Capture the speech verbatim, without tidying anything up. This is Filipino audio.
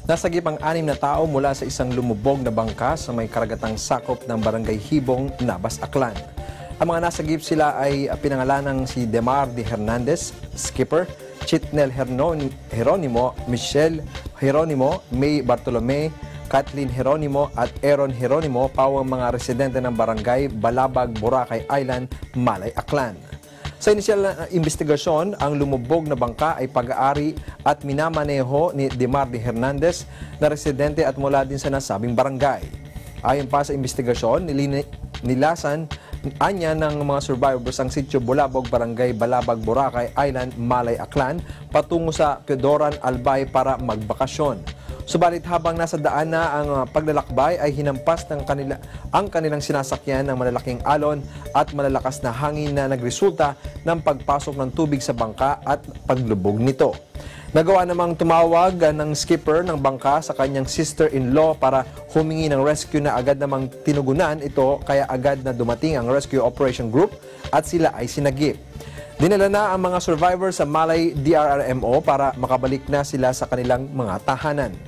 Nasagip ang anim na tao mula sa isang lumubog na bangka sa may karagatang sakop ng barangay Hibong, Nabas, Aklan. Ang mga nasagip sila ay pinangalanang si Demar de Hernandez, skipper, Chitnel Jeronimo, Michelle Jeronimo, May Bartolome, Kathleen Jeronimo at Aaron Jeronimo, pawang mga residente ng barangay Balabag, Boracay Island, Malay, Aklan. Sa inisyal na investigasyon, ang lumubog na bangka ay pag-aari at minamaneho ni Demar de Hernandez na residente at mula din sa nasabing barangay. Ayon pa sa investigasyon, nilasan anya ng mga survivors ang sitio Bulabog, Barangay Balabag, Boracay Island, Malay, Aklan patungo sa Quedoran, Albay para magbakasyon. Subalit habang nasa daan na ang paglalakbay ay hinampas ng kanila, ang kanilang sinasakyan ng malalaking alon at malalakas na hangin na nagresulta ng pagpasok ng tubig sa bangka at paglubog nito. Nagawa namang tumawag ng skipper ng bangka sa kanyang sister-in-law para humingi ng rescue na agad namang tinugunan ito kaya agad na dumating ang Rescue Operation Group at sila ay sinagip. Dinala na ang mga survivors sa Malay D R R M O para makabalik na sila sa kanilang mga tahanan.